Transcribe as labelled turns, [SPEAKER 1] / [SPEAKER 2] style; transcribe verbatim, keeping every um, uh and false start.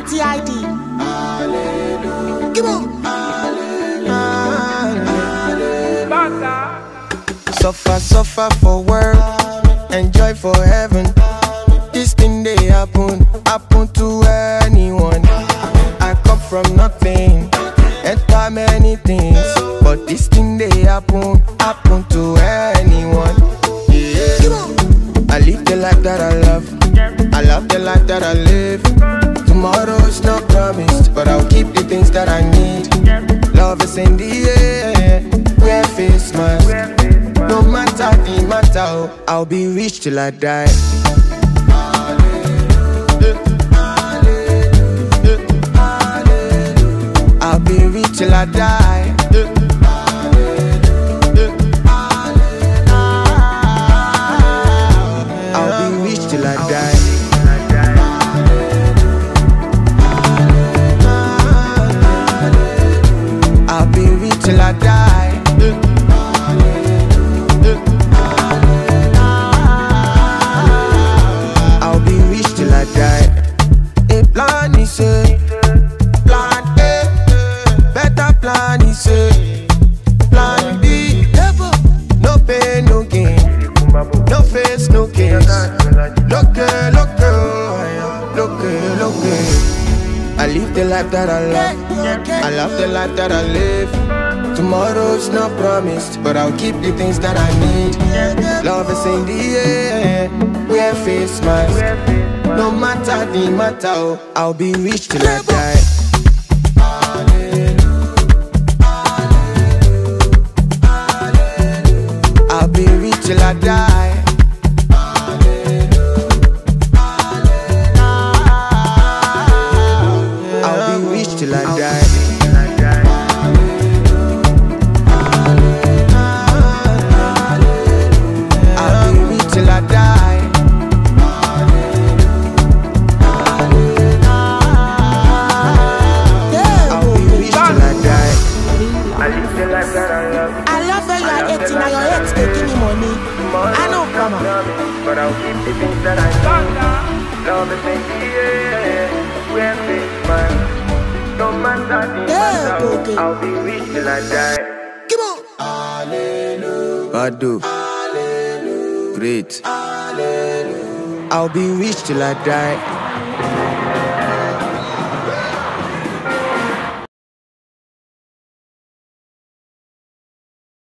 [SPEAKER 1] T I D. Come on.
[SPEAKER 2] Suffer, suffer for work, enjoy for heaven. This thing they happen, happen to anyone. I come from nothing, enter many things, but this thing they happen, happen to anyone. Yeah. I live the life that I love, I love the life that I live. Tomorrow's not promised, but I'll keep the things that I need. Love is in the air, wear face mask. No matter the matter, I'll be rich till I die. I'll be rich till I die. I'll be rich till I die. I'll be rich till I die. I'll be rich till I die. A plan is a plan A, better plan is a plan B. No pain, no gain, no face, no case. Look, look, look, look. I live the life that I love, I love the life that I live. Tomorrow's not promised, but I'll keep the things that I need. Love is in the air, wear face mask. No matter the matter, I'll be rich till I die. I'll be rich till I die. I'll be rich till I die. I'll be rich till I die. I'll be rich till I die.
[SPEAKER 3] I live the life that I love.
[SPEAKER 1] I love how you are eighteen and your ex taking me money. I know, come on.
[SPEAKER 3] But I'll keep the things that I need. Love is in the air, wear face mask. No matter the
[SPEAKER 1] Yeah,
[SPEAKER 3] matter,
[SPEAKER 1] okay.
[SPEAKER 3] I'll be rich till I die.
[SPEAKER 1] Come on.
[SPEAKER 2] Badu, great. I'll be rich till I die.